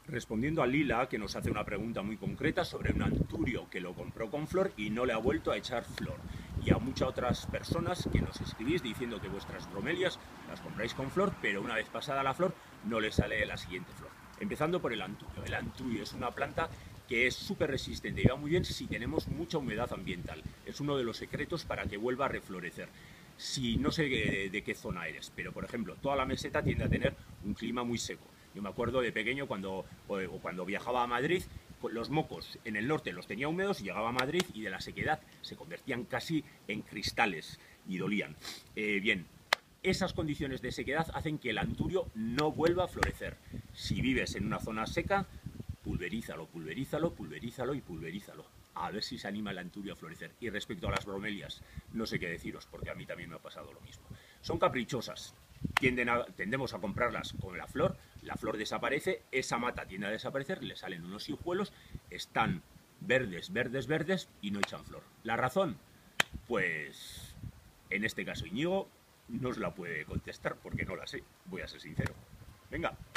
Respondiendo a Lila, que nos hace una pregunta muy concreta sobre un anturio que lo compró con flor y no le ha vuelto a echar flor. Y a muchas otras personas que nos escribís diciendo que vuestras bromelias las compráis con flor, pero una vez pasada la flor no le sale la siguiente flor. Empezando por el anturio. El anturio es una planta que es súper resistente y va muy bien si tenemos mucha humedad ambiental. Es uno de los secretos para que vuelva a reflorecer. Si no sé de qué zona eres, pero por ejemplo, toda la meseta tiende a tener un clima muy seco. Yo me acuerdo de pequeño cuando viajaba a Madrid, los mocos en el norte los tenía húmedos y llegaba a Madrid y de la sequedad se convertían casi en cristales y dolían. Bien, esas condiciones de sequedad hacen que el anturio no vuelva a florecer. Si vives en una zona seca, pulverízalo, pulverízalo, pulverízalo y pulverízalo. A ver si se anima el anturio a florecer. Y respecto a las bromelias, no sé qué deciros, porque a mí también me ha pasado lo mismo. Son caprichosas. Tendemos a comprarlas con la flor desaparece, esa mata tiende a desaparecer, le salen unos hijuelos, están verdes, verdes, verdes y no echan flor. ¿La razón? Pues en este caso Íñigo no os la puede contestar porque no la sé, voy a ser sincero. Venga.